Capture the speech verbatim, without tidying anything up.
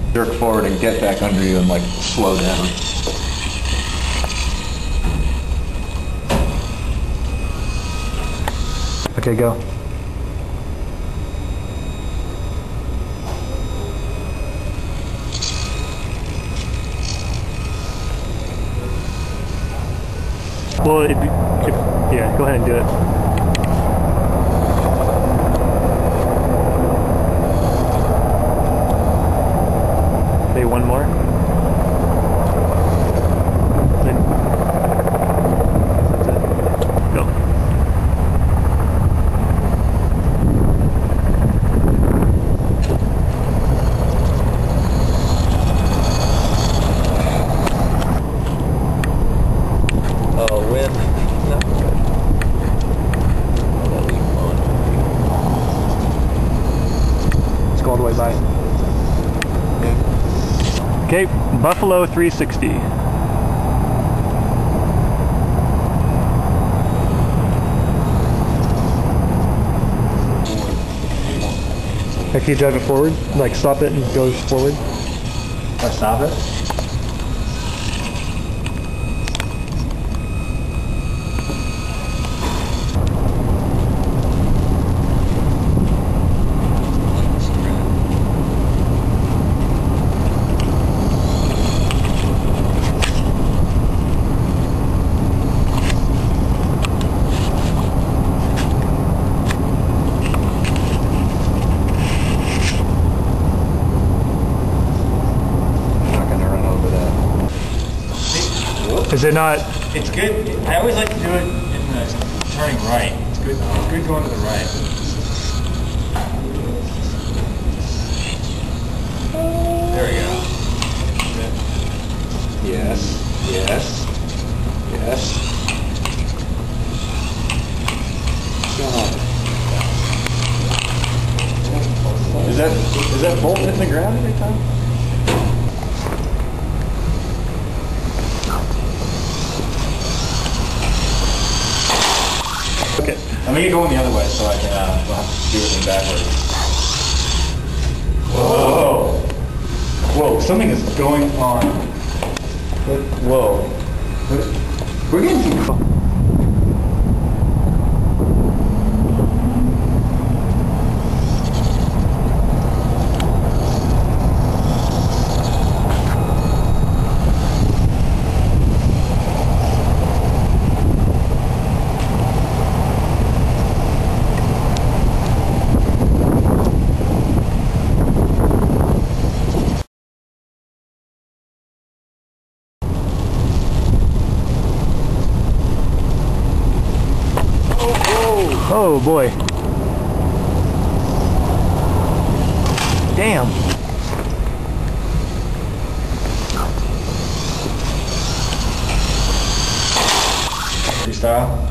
jerk forward and get back under you and like slow down. Okay, go. Well, if, if, yeah, go ahead and do it. Okay, one more. Then, that's it. Go. Oh, wind. Not good. I'll leave on. Let's go all the way by. Okay, Buffalo three sixty. Actually, drive it forward, like stop it and go forward. Or stop it? Is it not? It's good. I always like to do it in the turning right. It's good. It's good going to the right. There we go. Yes. Yes. Yes. Is that is that bolt hitting the ground every time? Okay. I'm gonna get going the other way so I can uh, we'll have to do it in backwards. Whoa! Whoa! Something is going on. Whoa! We're getting too close. Oh boy. Damn. Freestyle.